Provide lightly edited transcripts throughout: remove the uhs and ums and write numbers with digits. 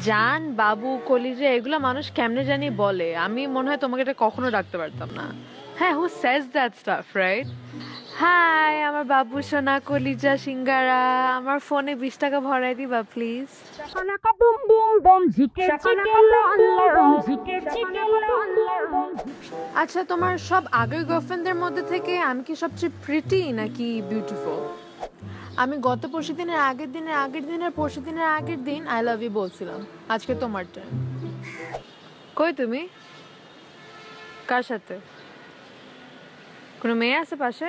জান, বাবু, কলিজা এগুলো মানুষ কেমনে জানি বলে। আমি মনে হয় তোমাকে এটা কখনো ডাকতে পারতাম না। হ্যাঁ, who says that stuff, right? Hi আমার বাবু সোনা, কলিজা, সিঙ্গারা, আমার ফোনে 20 টাকা ভরাই দিবা please. Shakalaka boom boom boom, jike jike la la boom, jike jike la la boom. আচ্ছা, তোমার সব আগের গার্লফ্রেন্ডদের মধ্যে থেকে আমি কি সবচেয়ে প্রিটি নাকি বিউটিফুল? আমি গত পরশু দিনের আগের দিনের পরশু দিনের আগের দিন আই লাভ ইউ বলছিলাম। আজকে তোমার টার্ন। কই তুমি? কার সাথে? কোনো মেয়ে আছে পাশে?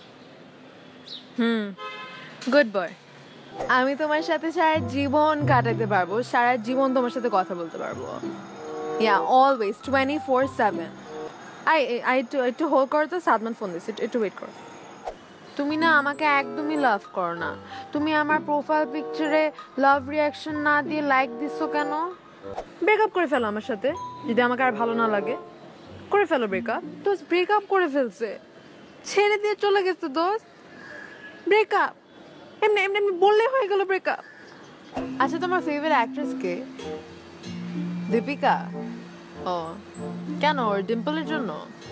Good boy. আমি তোমার সাথে সারা জীবন কাটাতে পারবো, সারা জীবন তোমার সাথে কথা বলতে পারবো। Yeah, always 24/7। একটু হোল্ড করো তো, সাদমান ফোন দিচ্ছে, একটু ওয়েট করো। তুমি না আমাকে একদমই লাভ করো না। তুমি আমার প্রোফাইল পিকচারে লাভ রিয়াকশন না দিয়ে লাইক দিচ্ছ কেন? ব্রেকআপ করে ফেলো আমার সাথে, যদি আমাকে আর ভালো না লাগে। করে ফেলো ব্রেকআপ। দোস্ত ব্রেকআপ করে ফেলছে, ছেড়ে দিয়ে চলে গেছে দোস্ত। ব্রেকআপ এমনি এমনি এমনি বললে হয়ে গেল ব্রেকআপ। আচ্ছা, তোমার ফেভারিট অ্যাক্ট্রেস কে? দীপিকা? ও কেন, ওর ডিম্পলের জন্য?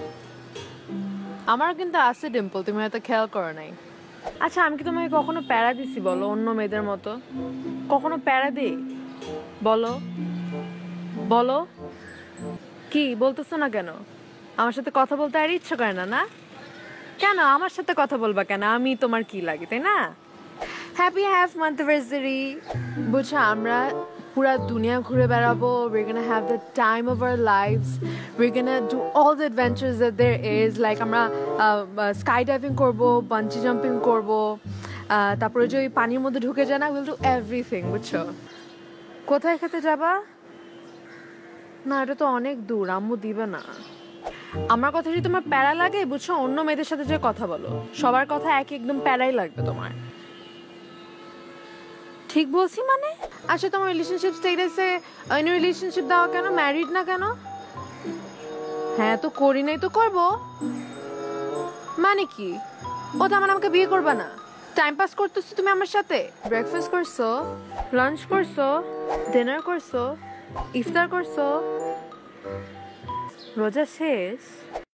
আমার কিন্তু আছে ডিম্পল, তুমি হয়তো খেয়াল করো নাই। আচ্ছা, আমি কি তোমাকে কখনো প্যারা দিছি বলো, অন্য মেয়েদের মতো? কখনো প্যারা দিই? বলো বলো। কি বলতেছো না কেন? আমার সাথে কথা বলতে আর ইচ্ছে করে না? না কেন আমার সাথে কথা বলবা কেন? আমি তোমার কি লাগে, তাই না? Happy half month anniversary. বুঝছো, আমরা পুরা দুনিয়া ঘুরে বেড়াবো। We're gonna have the time of our lives. We're gonna do all the adventures that there is. Like আমরা স্কাই ডাইভিং করবো, বাঞ্জি জাম্পিং করবো, তারপরে যে ওই পানির মধ্যে ঢুকে যায় না, উইল ডু এভরিথিং। বুঝছো? কোথায় খেতে যাবা? না, এটা তো অনেক দূর, আম্মু দিবে না। আমার কথা যদি তোমার প্যারা লাগে, বুঝছো, অন্য মেয়েদের সাথে যে কথা বলো, সবার কথা একদম প্যারাই লাগবে তোমার। ঠিক বলছি মানে? আচ্ছা, তোমার রিলেশনশিপ স্টেটাসে ইন রিলেশনশিপ দাও কেন? ম্যারিড না কেন? হ্যাঁ, তো করি নাই তো করবো। মানে কি? ও তো মানে আমাকে বিয়ে করবে না? টাইম পাস করতেছো তুমি আমার সাথে? ব্রেকফাস্ট করছো, লাঞ্চ করছো, ডিনার করছো, ইফতার করছো, রোজা শেষ?